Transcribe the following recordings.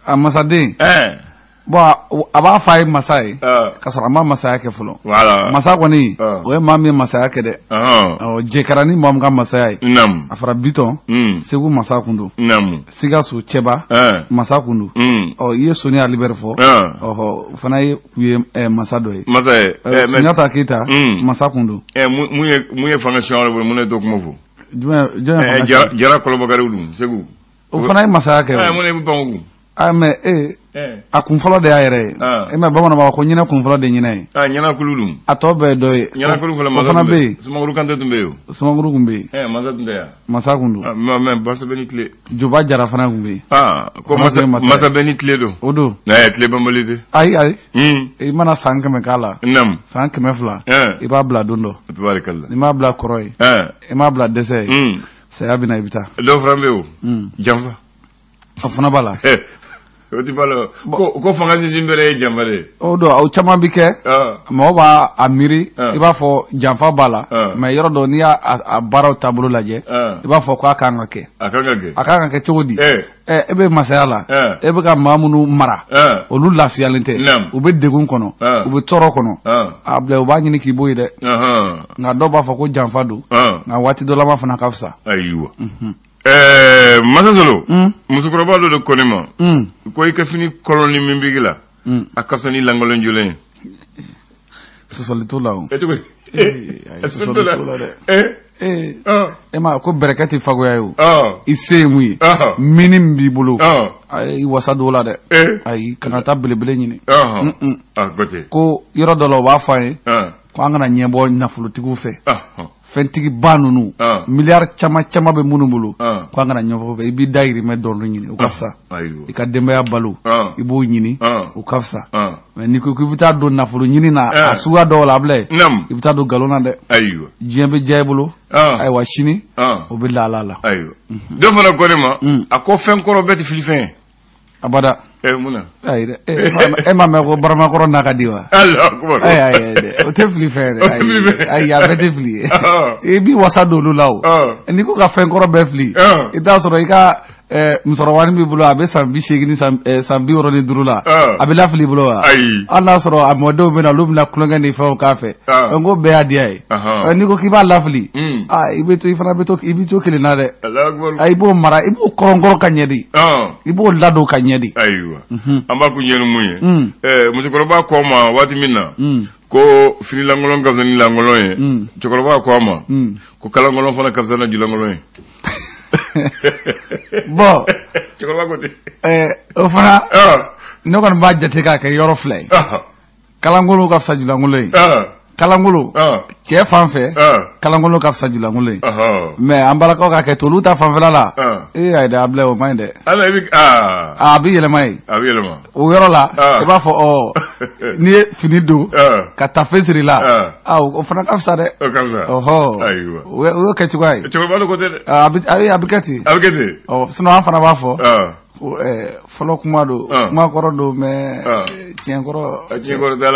a masaden bon a b'a fa ye masa ye ka sɔrɔ a ma masaya kɛ fɔlɔ masa kɔni o ye maa min ye masaya kɛ dɛ jɛkara ni maa min ka masaya ye a fara Bitɔn Segu masa kun don Sikaso Cɛba masa kun don i ye Soni Ali Bɛri fɔ o fana ye masa dɔ ye Sunjata Keyita masa kun don mun ye fanga siyɔrɔ bolo mun ne to kuma fɔ jumɛn Jara Kɔlɔbakariw dun Segu o fana ye masaya kɛ mun ne bɛ Bamakɔ mais a kun fɔlɔ de y'a yɛrɛ ye mais bamananw b'a fɔ ko ɲinɛ kun fɔlɔ de ɲinɛ ye ɲinɛ kulu dun a tɔ bɛɛ dɔ ye ɲinɛ kulu fɔlɔ o fana bɛ yen Sumaworo Kante tun bɛ yen Sumaworo kun bɛ yen masa tun tɛ yan masa kun don mais Basa bɛ ni tile Joba Jara fana kun bɛ yen ko masa bɛ ni tile don o don tile banbali tɛ ayi i mana san 100 k'a la san 200 i b'a bila don dɔ n'i m'a bila kɔrɔ ye i m'a bila dɛsɛ ye saya bɛ na i bɛ taa dɔw fana bɛ yen janfa o fana b'a la o ti balo ko fanga sinsin bɛrɛ ye janfa de o don o caman bi kɛ mɔgɔw b'a a miiri i b'a fɔ janfa b'a la mais yɔrɔ dɔ n'i y'a baaraw taabolo lajɛ i b'a fɔ k'a kan ka kɛ a kan ka kɛ cogo di e bɛ masaya la e bɛ ka maa minnu mara olu lafiyalen tɛ u bɛ degun kɔnɔ u bɛ tɔɔrɔ kɔnɔ a bila u b'a ɲini k'i bɔ yen dɛ nka dɔw b'a fɔ ko janfa don nka waati dɔ laban fana ka fisa ayiwa Masa Solo musokɔrɔba dɔ de ko ne ma ko i ka fini kɔlɔnni min bigi la a ka fisa ni langolon jolen sɔsɔli t'o la o sɔsɔli t'o la dɛ e ma ko bɛrɛkɛ tɛ fagoya ye o i se ye mun ye mini min b'i bolo i wasa don o la dɛ ayi kana taa belebele ɲini ko yɔrɔ dɔ la o b'a fɔ an ye ko an kana ɲɛbɔ nafolotigiw fɛ fɛntigi ba ninnu miliyari caman caman bɛ minnu bolo ko an kana ɲɛfɔ fɛ i b'i dayirimɛ dɔɔnin ɲini o ka fisa i ka denbaya balo i b'o ɲini o ka fisa mais n'i ko k'i bɛ taa don nafolo ɲini na a suguya dɔw la abilɛ i bɛ taa don nkalon na dɛ diɲɛ bɛ diya i bolo ayiwa sini o bɛ lahala la dɔ fana ko ne ma a ko fɛn kɔrɔ bɛɛ tɛ fili fɛn ye abada mun na ayi dɛ e ma mɛn ko baramakɔrɔ n'a ka di wa ayi dɛ o tɛ fili fɛn ye dɛ ayi a bɛɛ tɛ fili ye i b'i wasa don olu la o n'i ko ka fɛn kɔrɔ bɛɛ fili i t'a sɔrɔ i ka musɔrɔwani b'i bolo a bɛ san 80 ni san 65 la a bɛ lafili i bolo wa hali n'a sɔrɔ a mɔdenw bɛ na olu bɛna kulonkɛ ni fɛnw k'a fɛ n ko bɛɛ y'a diya ye n'i ko k'i b'a lafili i bɛ to i fana i bɛ to kelen na dɛ i b'o mara i b'o kɔrɔnkɔrɔ ka ɲɛ de i b'o ladon ka ɲɛ de an b'a kun ɲɛ ni mun ye musokɔrɔba ko ma waati min na ko fini langolon ka fisa ni langolon ye cɛkɔrɔba ko a ma ko kalangolon fana ka fisa ni julangolon ye bon cɛkɔrɔba ko ten o fana ne kɔni b'a jate k'a kɛ yɔrɔ fila ye kalangolon ka fisa julangolon ye kalangolo cɛ fan fɛ kalangolo ka fisa julangolo ye mais an balakaw ka kɛ to olu ta fanfɛla la ayi dɛ a bila o man ɲi dɛ a bɛ yɛlɛma ye o yɔrɔ la i b'a fɔ n'i ye fini don ka tafe siri la o fana ka fisa dɛ o y'o kɛ cogoya ye a bɛ kɛ ten sinon an fana b'a fɔ fɔlɔ kuma don kuma kɔrɔ don mais tiɲɛ kɔrɔ t'a la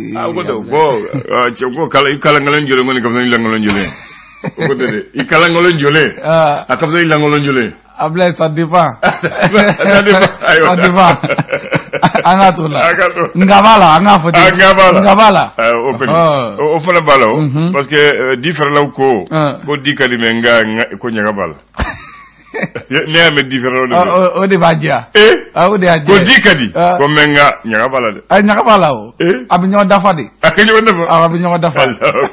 ko i kalankolon jolen kɔni ka fisa ni langolon jolen o ko tɛ dɛ i kalankolon jolen a ka fisa ni langolon jolen a bila ça dépend ça dépend an ka to la nga b'a la an k'a fɔ ten nga b'a la o fana b'a la parce que di fɛrɛlaw ko di ka di mais nga ko ɲaga b'a la ne y'a mɛn différent o de b'a diya o de y'a diya ko di ka di ko mɛ nka ɲaga b'a la dɛ ɲaga b'a la o a bɛ ɲɔgɔn dafa de a bɛ ɲɔgɔn dafa a bɛ ɲɔgɔn dafa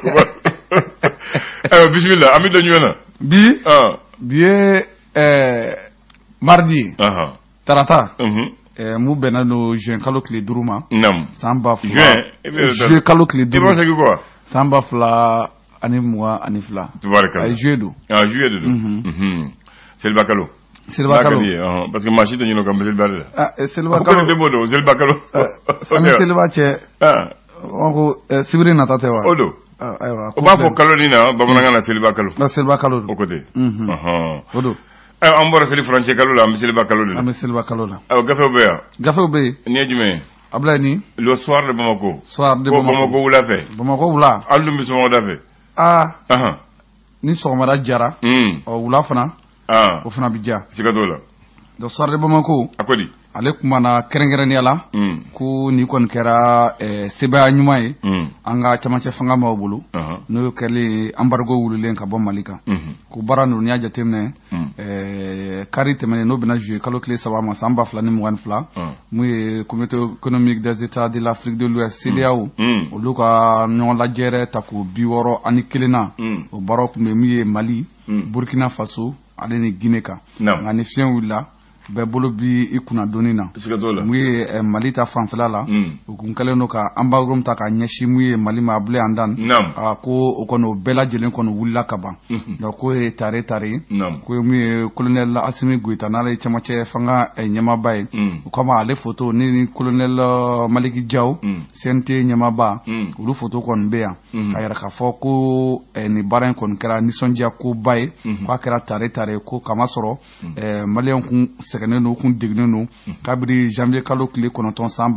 ayiwa bisimila an bɛ don ɲɔgɔn na bi ye mardi tarata mu bɛnna don juin kalo tile 5 ma san 2000 juin kalo tile 5 i b'a segin quoi san 2022 tubarikala ayi juillet don juillet de don Seliba kalo parce que maa si tɛ ɲinɛ o kan Seliba de la Seliba kalo ko b'o don Seliba kalo ani Seliba cɛ ko sibiri nata tɛ wa o don o b'a fɔ kalo nin na bamanankan na Seliba kalo Seliba kalo don o ko ten o don an bɔra seli furancɛ kalo la an bɛ Seliba kalo de la an bɛ Seliba kalo la gafew bɛ yan gafew bɛ yen nin ye jumɛn ye Ablaye ni le soir de Bamako Bamako wula fɛ Bamako wula hali dun bɛ sɔgɔmada fɛ ni sɔgɔmada jara wula fana o fana bɛ ja siga t'o la le soir de Bamako a ko di ale kumana kɛrɛnkɛrɛnnenya la ko ni kɔni kɛra sebaya ɲuman ye an ka camancɛ fanga maaw bolo n'o kɛlen embargo wulilen ka bɔ Mali kan ko baara ninnu y'a jateminɛ kari tɛmɛnen n'o bɛna juillet kalo tile 3 ma san 2022 mun ye communauté économique des états de l'Afrique de l'Ouest CEDEAO olu ka ɲɔgɔn lajɛrɛ ta ko 61 na o baaraw kun bɛ mun ye Mali Burkina Faso ale ni Guinée kan nka ni fiɲɛ wulila bɛɛ bolo bi i kunna donni na mun ye Mali ta fanfɛla la u kun kɛlen don ka embargo ta ka ɲɛsin mun ye Mali ma Abdulaye Andane ko o kɔni o bɛɛ lajɛlen kɔni wulila ka ban donc ko ye tare ko mun ye colonel Assimi Goïta n'ale ye camancɛ fanga ɲɛmaaba ye o kama ale photo ni colonel Maliki Diaw CNT ɲɛmaaba olu photo kɔni bɛ yan ka yɛrɛ k'a fɔ ko ni baara in kɔni kɛra nisɔndiya koba ye k'a kɛra tare ko kamasɔrɔ maliyɛnw kun sɛgɛnnen don kun deginen don kabiri janvier kalo tile 9 san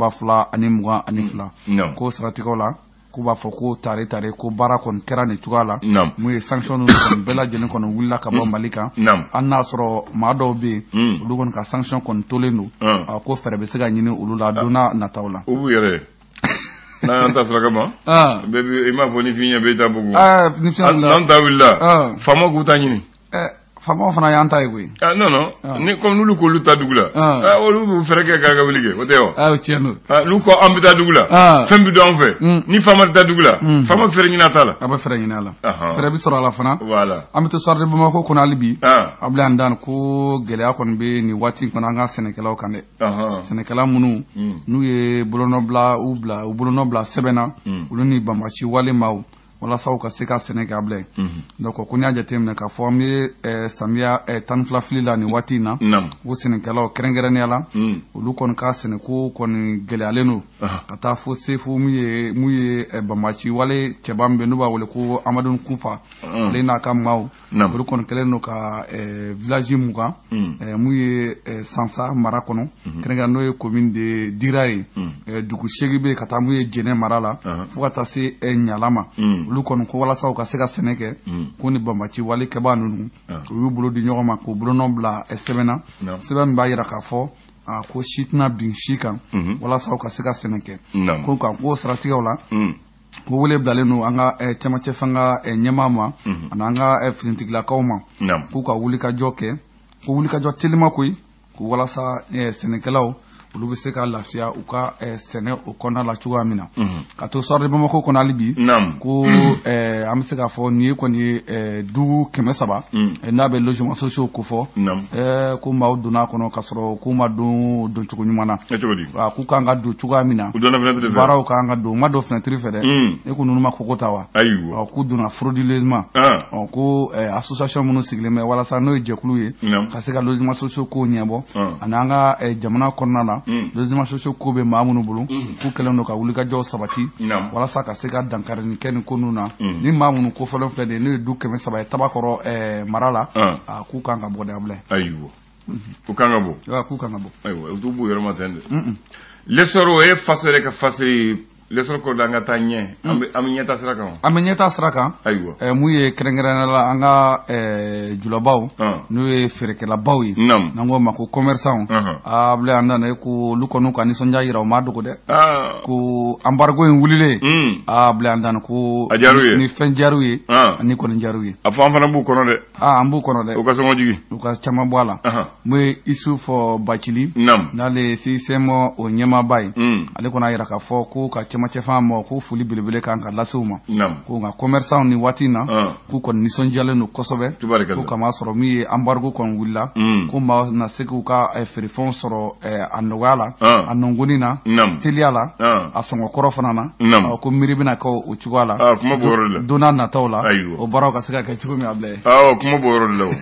2022 ko saratigɛw la k'u b'a fɔ ko tare ko baara kɔni kɛra nin cogoya la mun ye sanction ninnu kɔni bɛɛ lajɛlen kɔni wulila ka bɔ Mali kan an n'a sɔrɔ maa dɔw bɛ yen olu kɔni ka sanction kɔni tolen don ko fɛɛrɛ bɛ se ka ɲini olu la don n'a nataw la. U b'u yɛrɛ n'an ta saraka ma bɛɛ i m'a fɔ ni fiɲɛ bɛ taa bugu n'an ta wulila faama k'u ta ɲini. Faamaw fana y'an ta ye koyi. Non ni comme n'olu k'olu ta dugu la olu b'u fɛrɛ kɛ k'a ka wuli kɛ o tɛ wa. O tiɲɛ don. N'u ko an bɛ taa dugu la fɛn bɛ don an fɛ ni faama tɛ taa dugu la faama fɛrɛ ɲini a t'a la. A bɛ fɛrɛ ɲini a la. Fɛrɛ bɛ sɔrɔ a la fana. Voilà. An bɛ to soir de Bamako kɔnɔ hali bi Abdulaye Andane ko gɛlɛya kɔni bɛ nin waati kɔnɔ an ka sɛnɛkɛlaw kan dɛ. Sɛnɛkɛla minnu n'u ye bolonɔ bila u bolonɔ sɛbɛn na olu ni banbasi wale maaw walasa u ka se ka sɛnɛ kɛ Abdulaye. Donc ko n'i y'a jateminɛ k'a fɔ an bɛ samiya 12 fili la nin waati in na o sɛnɛkɛlaw kɛrɛnkɛrɛnnenya la olu kɔni ka sɛnɛko kɔni gɛlɛyalen don ka taa fo se fo mun ye banbasi wale cɛba min bɛ n'u b'a wele ko Amadu Kunfa ale n'a ka maaw olu kɔni kɛlen don ka village mugan mun ye Sansa mara kɔnɔ kɛrɛnkɛrɛn n'o ye commune de Dira ye dugu 8 bɛ ka taa mun ye Jɛnɛ mara la fo ka taa se Ɲala ma olu kɔni ko walasa u ka se ka sɛnɛ kɛ ko ni banbasi wale kɛbaa ninnu u y'u bolo di ɲɔgɔn ma k'u bolonɔ bila sɛbɛn na sɛbɛn min b'a yira k'a fɔ ko si tɛna bin si kan walasa u ka se ka sɛnɛ kɛ ko kan k'o saratigɛw la ko wele bilalen don an ka camancɛ fanga ɲɛmaa ma ani an ka finitigilakaw ma k'u ka wulikajɔ kɛ ko wulikajɔ telima koyi ko walasa sɛnɛkɛlaw olu bɛ se ka lafiya u ka sɛnɛ o kɔnɔna la cogoya min na ka to soir de Bamako kɔnɔ hali bi ko an bɛ se k'a fɔ nin ye kɔni ye dugu 300 n'a bɛ logements sociaux ko fɔ ko maaw donna a kɔnɔ k'a sɔrɔ k'u ma don cogo ɲuman na k'u kan ka don cogoya min na baaraw kan ka don u ma don fenêtre fɛ dɛ e ko ninnu ma koko ta wa k'u donna frauduleusement ko association minnu sigilen bɛ walasa n'o ye jɛkulu ye ka se ka logements sociaux ko ɲɛbɔ ani an ka jamana kɔnɔna la logements sociaux ko bɛ maa minnu bolo k'u kɛlen don ka wulikajɔw sabati walasa ka se ka dankari nin kɛ nin ko ninnu na ni maa minnu ko fɔlɔ filɛ de n'o ye du 300 ye Tabakɔrɔ mara la k'u kan ka bɔ de Abdulaye. Ayiwa k'u kan ka bɔ. K'u kan ka bɔ. Ayiwa u t'u b'u yɔrɔ ma ten de. L'essor o ye faso yɛrɛ ka faso ye l'essor ko da an ka taa ɲɛ an bɛ ɲɛtaa sira kan. An bɛ ɲɛtaa sira kan. Ayiwa mun ye kɛrɛnkɛrɛnnenya la an ka julabaw n'o ye feerekɛlabaw ye n'an k'o ma ko commerçants Abdulaye Andane ko olu kɔni ka nisɔndiya yira u ma dogo dɛ ko embargo in wulilen Abdulaye Andane ko ni fɛn diyar'u ye ani kɔni diyar'u ye. A fɔ an fana b'u kɔnɔ dɛ. An b'u kɔnɔ dɛ. U ka sɔngɔ jigi. U ka caman bɔ a la. Mun ye Isufu Bacili n'ale CICM o ɲɛmaaba ye ale kɔni a yira k'a fɔ ko ka camancɛ fanga ma ko foli belebele kan ka lase u ma ko nka commerçants ni waati in na k'u kɔni nisɔndiyalen don kosɛbɛ ko kama sɔrɔ min ye embargo kɔni wulila ko maa na se k'u ka feerefɛnw sɔrɔ a nɔgɔya la a nɔngɔnni na teliya la a sɔngɔkɔrɔ fana na ko miiri bɛna kɛ o cogoya la don n'a nataw la o baaraw ka se ka kɛ cogo min Abdulaye. Kuma b'o yɔrɔ de la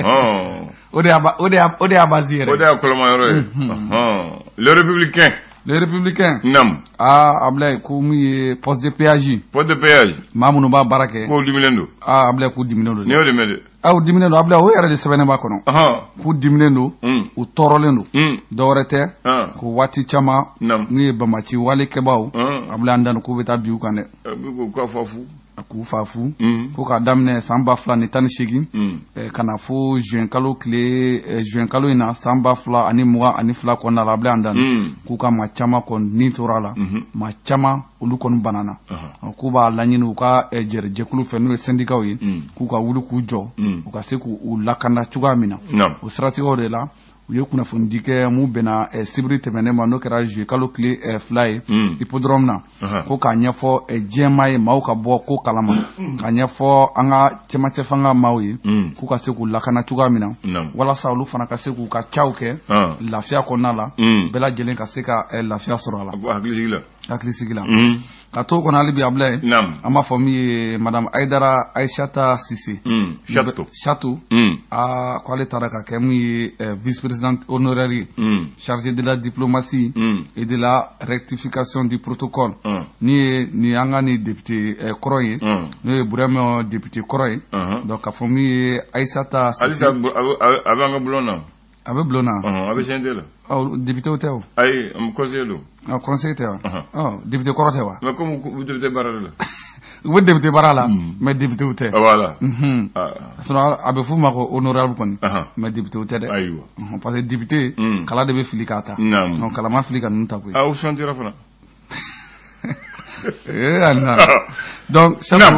o. O de y'a base yɛrɛ. O de y'a kɔlɔnma yɔrɔ ye. Les républicains. Les républicains. Abdulaye ko mun ye poste de péage. Poste de péage. Maa minnu b'a baara kɛ. K'o diminen don. Abdulaye k'u diminen don. N'i y'o dɛmɛ de. U diminen don Abdulaye o yɛrɛ de sɛbɛnnen b'a kɔnɔ. K'u diminen don. U tɔɔrɔlen don. Dɔwɛrɛ tɛ. Ko waati caman. N'u ye banbasi wale kɛbaaw. abla andan ko beta biu kan de ko fafu ku fafu ko ka damne samba fla ni tan shegi kana fo juin kalo ina samba fla ani muwa ani fla ko na abla andan ku ka ma chama kon ni torala ma chama olu kon banana ku ba lanyinu ka jekulu fe no syndicat yi ku ka wulu ku jo ku ka se ku lakana chuga mina o stratégie de la u ye kunnafoni di kɛ mu bɛnna sibiri tɛmɛnen ma n'o kɛra juillet kalo tile fila ye hippodrome na ko k'a ɲɛfɔ diɲɛmaa ye maaw ka bɔ ko kalama k'a ɲɛfɔ an ka cɛmancɛ fanga maaw ye k'u ka se k'u lakana cogoya min na walasa olu fana ka se k'u ka caw kɛ lafiya kɔnɔna la bɛɛ lajɛlen ka se ka lafiya sɔrɔ a la hakilisigi la ka to kɔnɔ hali bi Ablaye an b'a fɔ min ye madame Aïdara Aïssata Cissé Chateau k'ale taara ka kɛ min ye vice-présidente honoraire chargée de la diplomatie et de la rectification du protocole ni an ka ni député kɔrɔ ye n'o ye Burama député kɔrɔ ye donc ka fɔ min ye Aïssata Cissé a bɛ an ka bulon na a bɛ bulon na a bɛ CNT la député o tɛ o ayi conseiller don conseiller tɛ wa député kɔrɔ tɛ wa mais comme député baara la u bɛ député baara la mais député o tɛ voilà sinon a bɛ f'u ma ko honorable kɔni mais député o tɛ dɛ ayiwa parce que député kala de bɛ fili k'a ta donc kala ma fili ka ninnu ta koyi u chantera fana donc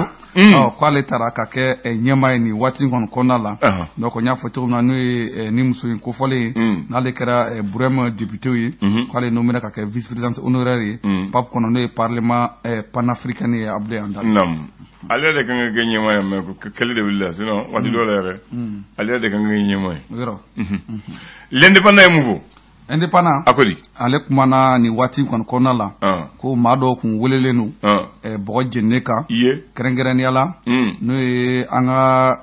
k'ale taara ka kɛ ɲɛmaa ye nin waati kɔnɔ kɔnɔna la donc n y'a fɔ cogo min na n'o ye ni muso in kofɔlen ye n'ale kɛra Burama député ye k'ale nommé ka kɛ vice-présidente honoraire ye PAP kɔnɔ n'o ye parlement panafricain ye Ablaye Andane ale de kan ka kɛ ɲɛmaa ye mais kɛlɛ de wulila sinon waati dɔw la yɛrɛ ale de kan ka kɛ ɲɛmaa ye l'indépendant ye mun fɔ indépendant a ko di ale kumana ni waati kɔnɔna la ko maa dɔw kun welelen don bɔgɔ jeninen kan kɛrɛnkɛrɛnnenya la n'o ye an ka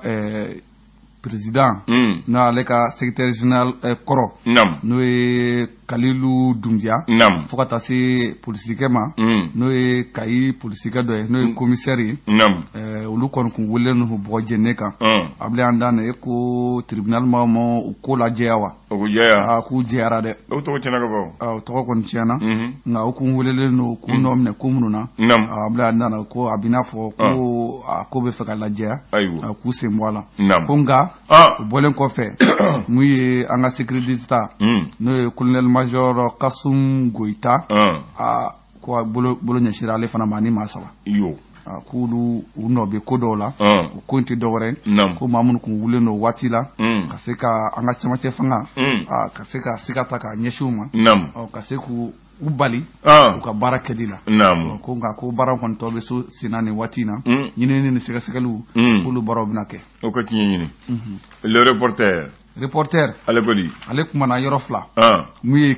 président n'o ale ka secrétaire général kɔrɔ n'o ye Kalilu Dunbiya fo ka taa se polisikɛ ma n'o ye Kayi polisikɛ dɔ ye n'o ye commissaire ye olu kɔni kun welelen don bɔgɔ jeninen kan Ablaye Andane e ko tribunal ma u ko lajɛya wa k'u jɛyara dɛ o tɔgɔ tiɲɛna ka bɔ o tɔgɔ kɔni tiɲɛna nka u kun welelen don k'u nɔ minɛ ko minnu na Ablaye Andane ko a bɛ n'a fɔ ko a ko bɛ fɛ ka lajɛya k'u sen bɔ a la ko nka o bɔlen kɔfɛ mun ye an ka sécurité ta n'o ye colonel major Kasum Goita ko a bolo ɲɛsira ale fana ma ni maa saba k'olu u nɔ bɛ ko dɔw la o ko in tɛ dɔwɛrɛ ko maa minnu kun wulen don waati la ka se ka an ka cɛmancɛ fanga ka se ka sika ta k'a ɲɛsin u ma ka se k'u bali u ka baara kɛli la ko nka ko baara kɔni tɔ bɛ so senna nin waati in na ɲinini ni sɛgɛsɛgɛliw k'olu baaraw bɛna kɛ o ka tiɲɛ ɲini le reporter ale ko di ale kumana yɔrɔ fila mun ye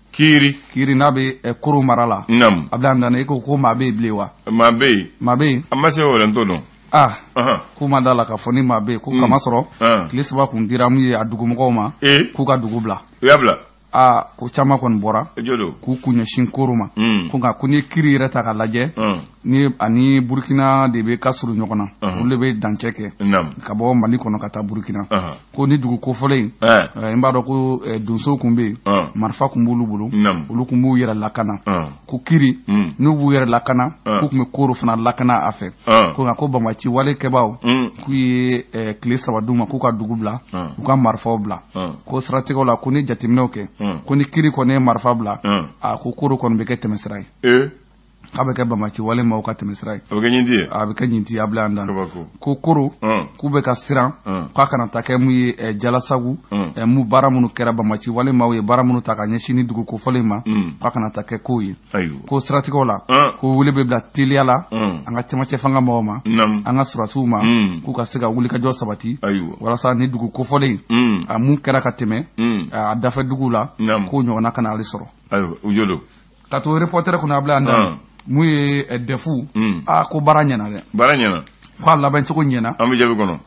Kiri n'a bɛ Koro mara la Ablaye Andane e ko maa bɛ yen bilen wa maa bɛ yen an ma se o n t'o dɔn k'u ma da la ka fɔ ni maa bɛ yen ko kamasɔrɔ tile 3 kun dira mun ye a dugumɔgɔw ma k'u ka dugu bila u y'a bila ko caman kɔni bɔra k'u kun ɲɛsin Koro ma ko nka ko ni Kiri yɛrɛ ta ka lajɛ ni ani Burkina de bɛ ka surun ɲɔgɔn na olu de bɛ dancɛ kɛ ka bɔ Mali kɔnɔ ka taa Burkina ko ni dugu kofɔlen n b'a dɔn ko donsow kun bɛ yen marifa kun b'olu bolo olu kun b'u yɛrɛ lakana ko Kiri n'u b'u yɛrɛ lakana k'u kun bɛ Koro fana lakana a fɛ ko nka ko banbaci walekɛbaw k'u ye tile 3 d'u ma k'u ka dugu bila u ka marifaw bila ko siratigɛw la ko ni jateminɛw kɛ ko ni Kiri kɔni ye marifa bila ko Koro kɔni bɛ kɛ tɛmɛsira ye k'a bɛ kɛ banbaci wale maaw ka tɛmɛsira ye a bɛ kɛ ɲinti ye Ablaye Andane ko Koro k'u bɛ ka siran k'a kana taa kɛ mun ye jalasagu mu baara minnu kɛra banbaci wale maaw ye baara minnu ta ka ɲɛsin ni dugu kofɔlen ma k'a kana taa kɛ kow ye ko siratigɛw la ko wele bɛ bila teliya la an ka cɛmancɛ fanga mɔgɔw ma an ka surasiw ma k'u ka se ka wulikajɔ sabati walasa ni dugu kofɔlen a mun kɛra ka tɛmɛ a dafɛ dugu la k'o ɲɔgɔnna kana ale sɔrɔ ka to reporter kɔnɔ Ablaye Andane mun ye defu ko baara ɲɛna dɛ ko a labɛncogo ɲɛna an bɛ jaabi kɔnɔ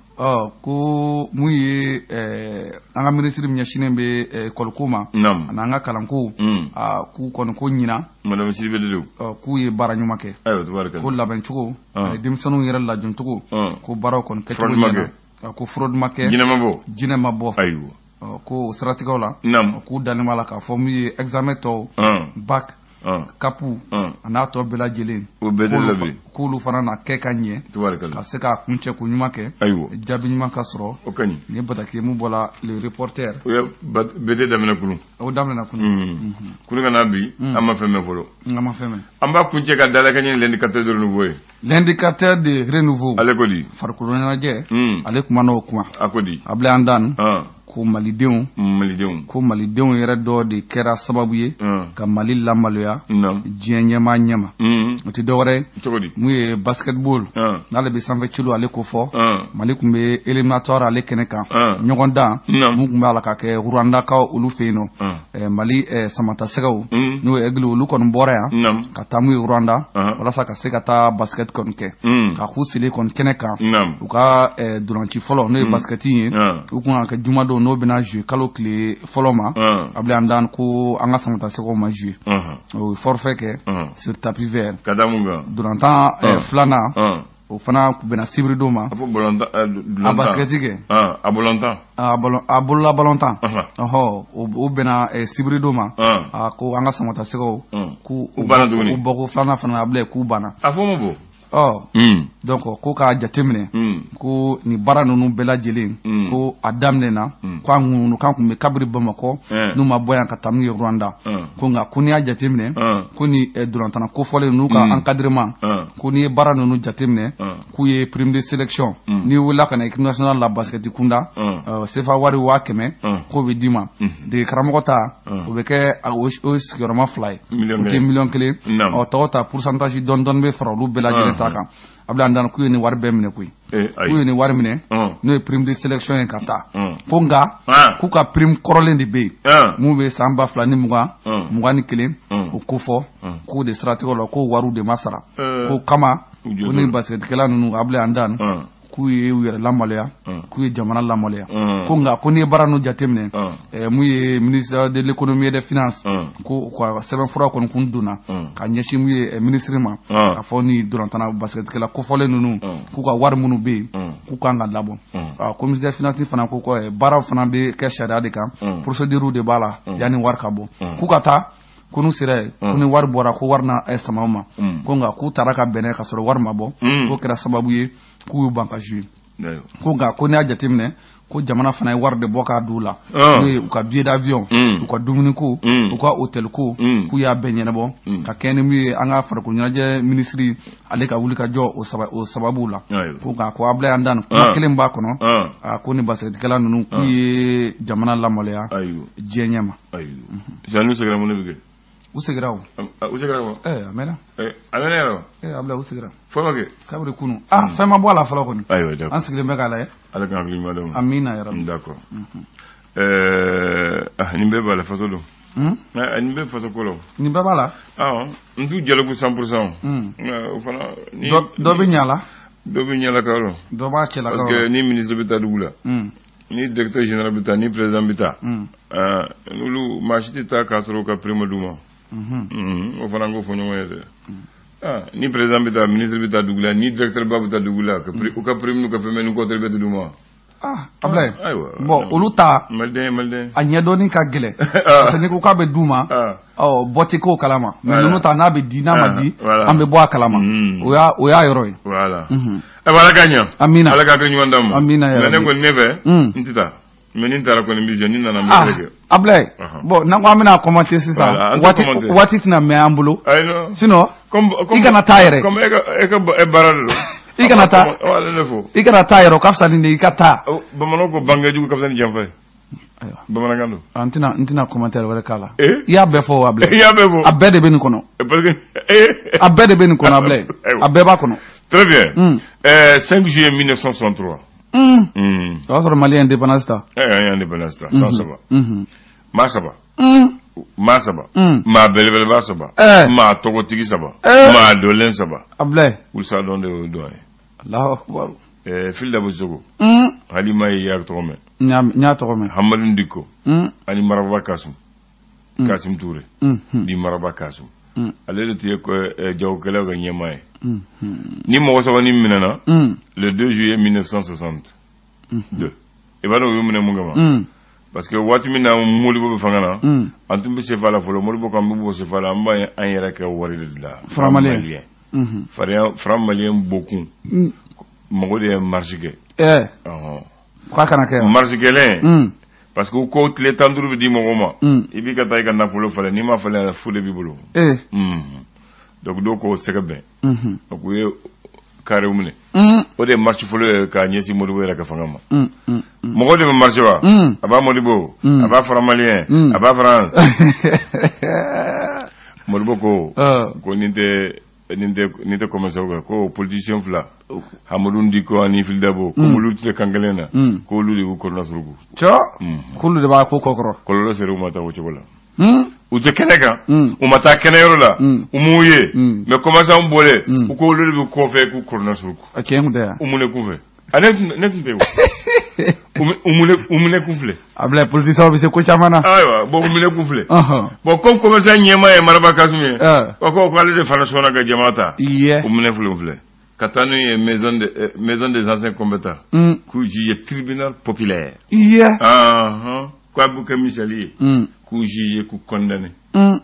ko mun ye an ka ministre ɲɛsinnen bɛ école ko ma ani an ka kalanko k'u kɔni ko ɲina madame Sibeli k'u ye baara ɲuman kɛ ko labɛncogo ani denmisɛnninw yɛrɛ lajɔncogo ko baaraw kɔni kɛcogo ɲɛna ko fraude ma kɛ jinɛ ma bɔ ko o siratigɛw la k'u dalen b'a la k'a fɔ mun ye examen tɔw bac kapu ana to bela jelen o bedelabi kulu fana na kɛ ka ɲɛ ka se ka kuncɛ ko ɲuman kɛ jaabi ɲuman ka sɔrɔ o kaɲi ni bataki mu bɔla le reporter bede daminɛ kunu o daminɛ kunu kunu kana bi an ma fɛn mɛn fɔlɔ an b'a kuncɛ ka dalakɛ ɲɛ l'indicateur de renouveau ye l'indicateur de renouveau ale ko di farikolo ɲɛnajɛ ale kuma n'o kuma a ko di a bila an dan ko malidenw yɛrɛ dɔ de kɛra sababu ye ka Mali lamaloya diɲɛ ɲɛma ɲɛma o tɛ dɔwɛrɛ mun ye basketball n'ale bɛ sanfɛ cilu ale ko fɔ Mali tun bɛ éliminatoire ale kɛnɛ kan ɲɔgɔn dan mun tun b'a la ka kɛ Rwandakaw olu fɛ yen nɔ Mali samatasɛgɛw n'o ye Aigle olu kɔni bɔra yan ka taa mun ye Rwanda walasa ka se ka taa basket kɔni kɛ ka k'u seli kɔni kɛnɛ kan u ka dolanci fɔlɔ n'o ye basket ye u kun ka kɛ jumadon n'o bɛna jouer kalo tile fɔlɔ ma a bila an dan ko an ka samatasɛgɛw ma jouer o ye forfait kɛ sur tapis vert dolantan filanan o fana bɛna sibiri don ma a basket kɛ a bolola balontan o bɛna sibiri don ma ko an ka samatasɛgɛw k'u bɔ ko filanan fana a bila k'u banna donc ko k'a jateminɛ ko ni baara ninnu bɛɛ lajɛlen ko a daminɛna ko kan kun bɛ kabiri Bamakɔ n'u ma bɔ yan ka taa n'u ye Rwanda ko nka ko n'i y'a jateminɛ ko ni dolantana kofɔlen n'u ka encadrement ko n'i ye baara ninnu jateminɛ k'u ye prime de sélection n'i wulila ka na équipe nationale la basket kunda CFA wari 500 k'o bɛ d'i ma dege karamɔgɔ ta o bɛ kɛ o sigiyɔrɔma 2 ye o tɛ $1,000,000 tɔgɔ ta pourcentage dɔɔni bɛ fara olu bɛɛ lajɛlen ta kan a bila an dan k'u ye ni wari bɛɛ minɛ koyi k'u ye ni wari minɛ n'o ye prime de sélection ye ka taa ko nka k'u ka prime kɔrɔlen de bɛ yen mun bɛ san 2021 o ko fɔ k'u de siratigɛ la k'o wariw de ma sara ko kama ko ni basketikɛla ninnu a bila an dan k'u ye u yɛrɛ lamaloya k'u ye jamana lamaloya ko nka ko n'i ye baara ninnu jateminɛ mun ye ministère de l'économie et des finances ko ka sɛbɛnfura kɔni kun donna ka ɲɛsin mun ye ministre ma a fɔ ni dolantana basketikɛla kofɔlen ninnu k'u ka wari minnu bɛ yen k'u kan ka labɔ ko ministère finance fana ko baara fana bɛ kɛ sariya de kan procédure de b'a la yanni wari ka bɔ k'u ka taa ko n'u sera yen ko ni wari bɔra ko wari na sama ma ko nka k'u taara ka bɛnɛ ka sɔrɔ wari ma bɔ k'o kɛra sababu ye k'u y'u ban ka jouer ko nka ko n'i y'a jateminɛ ko jamana fana ye wari de bɔ k'a d'u la n'o ye u ka billet d'avion u ka dumuni ko u ka hôtel ko k'u y'a bɛɛ ɲɛnabɔ ka kɛ ni mun ye an ka farikolo ɲɛnajɛ ministre ale ka wuli ka jɔ o sababu la ko nka ko Ablaye Andane kuma kelen b'a kɔnɔ ko ni basketikɛla ninnu k'u ye jamana lamaloya diɲɛ ɲɛ ma u segira o a mɛnna Ablaye u segira kabiri kunu fɛn ma bɔ a la fɔlɔ kɔni an sigilen bɛ k'a lajɛ ala ka hakili ɲuman d'an ma amina yarabi d'accord nin bɛɛ b'a la faso don nin bɛɛ faso ko la nin bɛɛ b'a la n t'u jalaku 100% o fana dɔ bɛ ɲa la dɔ bɛ ɲa la ka yɔrɔ dɔ b'a cɛ la ka yɔrɔ parce que ni ministre bɛ taa dugu la ni directeur général bɛ taa ni président bɛ taa n'olu maa si tɛ taa k'a sɔrɔ u ka prime d'u ma o fana ko fɔ ɲɔgɔn ye dɛ ni président bɛ taa ministre bɛ taa dugu la ni directeur ba bɛ taa dugu la u ka prime n'u ka fɛn bɛɛ ni kɔtɛri bɛ d'u ma Ablaye bon olu ta malden a ɲɛdɔnni ka gɛlɛn parce que n'i ko k'a bɛ d'u ma bɔ tɛ k'o kalama mais ninnu ta n'a bɛ di n'a ma di an bɛ bɔ a kalama o y'a yɔrɔ ye voilà ala ka ɲa amina ala ka kɛ ɲuman d'an ma amina yɛrɛ mais ne kɔni ne fɛ n tɛ taa mais ni n taara kɔni n bɛ jɔ ni nana n bɛ kɛ Ablaye bon n'an ko an bɛna commenter sisan waati tɛna mɛn an bolo sinon i kana taa yɛrɛ comme e ka baara de don i kana taa yɛrɛ o ka fisa ni i ka taa bamananw ko bange jugu ka fisa ni janfa ye bamanankan don n tɛna commentaire wɛrɛ k'a la i y'a bɛɛ fɔ Ablaye i y'a bɛɛ fɔ a bɛɛ de bɛ nin kɔnɔ a bɛɛ de bɛ nin kɔnɔ Ablaye a bɛɛ b'a kɔnɔ très bien 5 juillet 1963 o y'a sɔrɔ Mali ye indépendance ta an ye indépendance ta san 3 maa 3 maa 3 maa belebeleba 3 maa tɔgɔtigi 3 maa dɔlen 3 Ablaye Wusa dɔn de y'o dɔn ye Allahu akbar Fili Dabo Sogo Halima ye y'a tɔgɔ mɛn n y'a tɔgɔ mɛn Hamadu Diko ani Maraba Kasum Kasim Touré di Maraba Kasum ale de tun ye jagokɛlaw ka ɲɛmaa ye ni mɔgɔ 3 ni minɛna le 2 juillet 1962 i b'a dɔn u y'u minɛ mun kama parce que waati min na Modibo be fanga na an tun be sefa la folo Modibo kan be bo sefa la an ba an yɛrɛ kɛ wari de la franc malien franc malien beaucoup mɔgɔ de ye marche kɛ k'a kana kɛ marche kɛlen parce que ko tile 15 bɛ di mɔgɔ ma i b'i ka taa i ka nafolo falen n'i ma falen fu de b'i bolo donc dɔw ko sɛgɛ bɛn donc u ye carré minɛ o de ye marche fɔlɔ ye k'a ɲɛsin Modibo yɛrɛ ka fanga ma mɔgɔ de bɛ marche wa a b'a Modibo a b'a franc malien a b'a France Modibo ko nin tɛ commerçant kɛ ko politicien fila Hamadou Diko ani Fili Dabo ko olu tɛ kan kelen na ko olu de y'u kɔnɔna suruku k'olu de b'a ko kɔkɔrɔ kɔlɔlɔ sera u ma taa o cogo la u tɛ kɛnɛ kan u ma taa kɛnɛyɔrɔ la u m'u ye mais commerçant bɔlen u ko olu de bɛ kɔfɛ k'u kɔnɔna suruku u mun de kun fɛ ne tun tɛ u mun de kun filɛ a bila politicien bɛ se ko caman na ayiwa bon u mun de kun filɛ bon comme commerçant ɲɛmaa ye Maraba Kasum ye ko ale de fana sɔnna ka jama ta u mun de filɛ ka taa n'u ye maison des anciens combattants k'u juge tribunal populaire ko a b'u kɛ misali ye k'u juge k'u condamné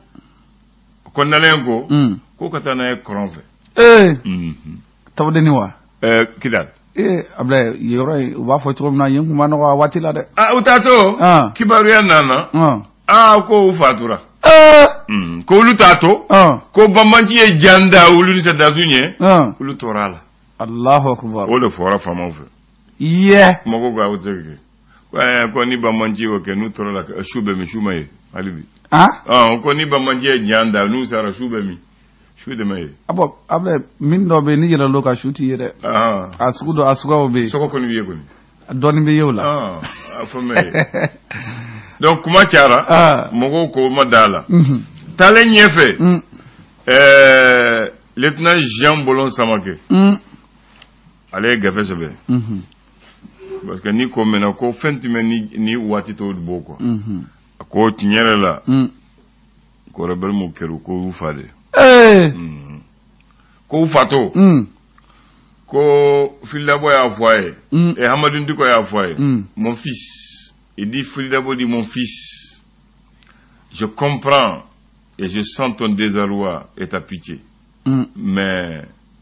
ko ka taa n'a ye kɔrɔn fɛ tabudeni wa Kidal abla yɔrɔ u b'a fɔ cogo min na yen kuma nɔgɔ a waati la dɛ u t'a to kibaruya nana ko u fatura ko olu t'a to ko Banbanci ye janda olu ni Sadasu ɲɛ olu tɔɔrɔ a la Allahu akbar o de fɔra faamaw fɛ mɔgɔw ko aw tɛ kɛ ko ni Banbanci y'o kɛ n'u tɔɔrɔ la su bɛ min su ma ye hali bi ko ni Banbanci ye janda n'u sara su bɛ min su de ma ye abla min dɔ bɛ yen ni yɛlɛl'o kan su t'i ye dɛ a suguyaw bɛ yen sɔgɔ kɔni b'i ye kɔni dɔɔnin bɛ ye o la a fɔ mɛ ye donc kuma cayara mɔgɔw ko ma da la taalen ɲɛfɛ lieutenant Jean Bolon Samake ale ye gafe sɛbɛn parce que ni ko mɛnna ko fɛn tɛmɛ ni waati tɔw b'o kɔ a ko tiɲɛ yɛrɛ la ko rebelle m'u kɛra ko y'u fa de ko u fato ko Fili Dabo y'a fɔ a ye et Hamadou Diko y'a fɔ a ye mon fils il dit Fili Dabo dit mon fils je comprends et je sens ton désarroi et ta pitié mais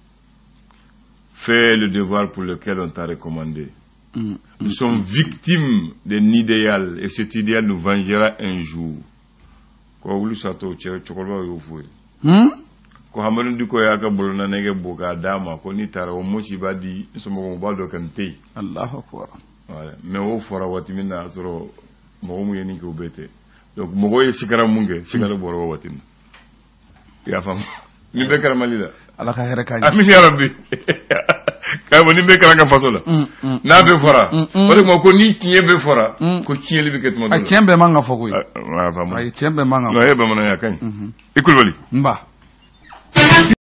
fais le devoir pour lequel on t'a recommandé nous sommes victimes d'un idéal et cet idéal nous vengera un jour ko wulu sato cɛkɔrɔba y'o fɔ ye ko Hamadou Diko y'a ka bolona nege bɔ k'a d'a ma ko n'i taara o mosi b'a di somɔgɔw b'a dɔn kan tɛ yen Allahu akbar mais o fɔra waati min na a sɔrɔ mɔgɔ mun ye nin kɛ o bɛɛ tɛ donc mɔgɔw ye sigara mun kɛ sigara bɔra o waati min i y'a faamu nin bɛɛ kɛra Mali la Ala ka hɛrɛ k'a ɲɛ amin ya rabbi k'a fɔ nin bɛɛ kɛra an ka faso la n'a bɛ fɔra o de tuma ko ni tiɲɛ bɛ fɔra ko tiɲɛli bɛ kɛ tuma dɔ la tiɲɛ bɛɛ man ka fɔ koyi a faamu tiɲɛ bɛɛ man ka fɔ non e ye bamananya ka ɲi i Kulubali n ba